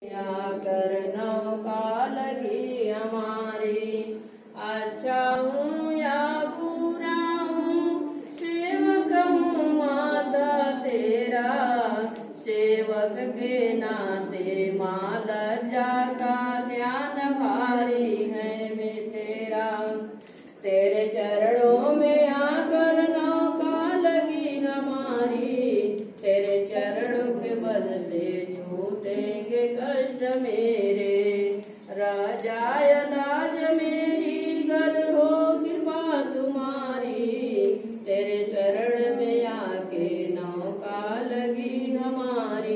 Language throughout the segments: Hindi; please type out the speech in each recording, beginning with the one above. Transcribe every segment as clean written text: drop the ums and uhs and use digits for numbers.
आकर नौका लगी हमारी। अच्छा हूँ या बुरा हूँ, सेवक हूँ माता तेरा। सेवक के नाते माँ लज्जा का ध्यान भारी है वे तेरा। तेरे चरणों में आकर नौका लगी हमारी। तेरे चरणों के बल से छूटेंगे कष्ट मेरे। राजाय लाज मेरी गर हो कृपा तुम्हारी। तेरे शरण में आके नौका लगी हमारी।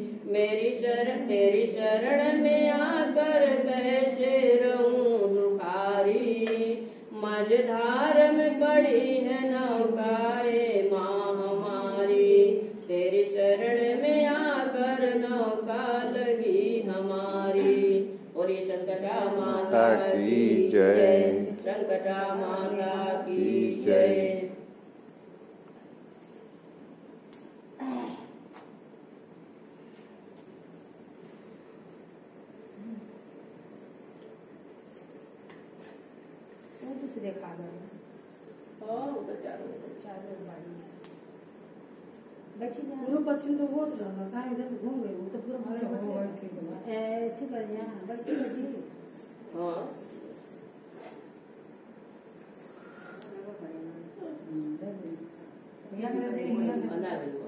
तेरी शरण में आकर कैसे रहूं दुखारी। मझधार में पड़ी है नौकाए माँ हमारी। तेरी शरण में आकर नौका लगी हमारी। और ये संकटा माता की जय, संकटा माता की जय। तो देखा गया और वो तो चारों बाड़ी बैठी पूरा पश्चिम तो वो कहाँ इधर से घूम गए। वो तो पूरा ठीक है यहाँ बैठी बैठी। हाँ यहाँ